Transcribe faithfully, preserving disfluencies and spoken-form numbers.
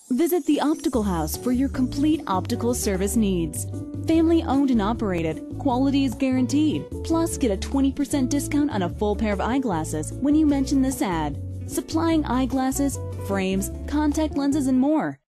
Visit the Optical House for your complete optical service needs. Family owned and operated, quality is guaranteed. Plus, get a twenty percent discount on a full pair of eyeglasses when you mention this ad. Supplying eyeglasses, frames, contact lenses, and more.